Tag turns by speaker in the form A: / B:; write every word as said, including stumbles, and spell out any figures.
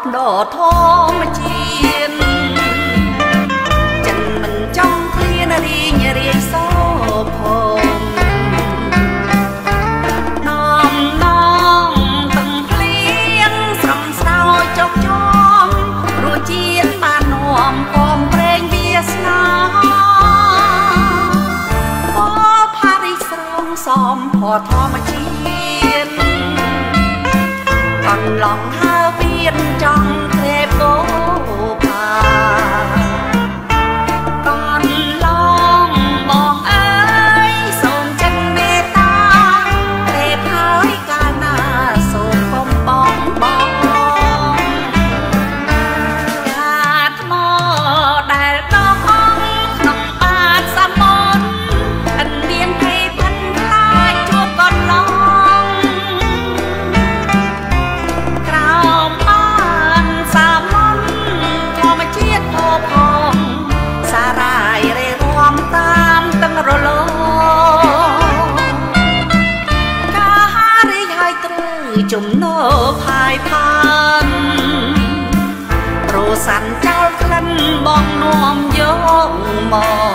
A: ប់ដធម្មជាតិចិនមិនចង់ឃ្លានរីញរាយសោផងនាំនងទាំងភ្លៀងស្រំស្រោចចុកជុំរសជាតិបាននាំពំប្រេងវាសនាពោផារីស្រងសំផធម្មជាតិអន្លង់ហើវៀនចង់ក្រេបគោផាអន្លង់បងអើយសូមចិនមេត្តាក្រេបហើយកាលណាសូមបំបងបងកាថ្មដែលដកក្នុងបាតសមុទ្រអិនមានភ័យផិនខ្លាចជួបកន្លងក្រោមបានសាមញ្ញធម្មជាតិផផងសារាយរេរាំតាមទាំងរលងកាហារីហើយត្រូវចំណោផាយផានរសាន់ចោលក្លិនបងនាំយកមក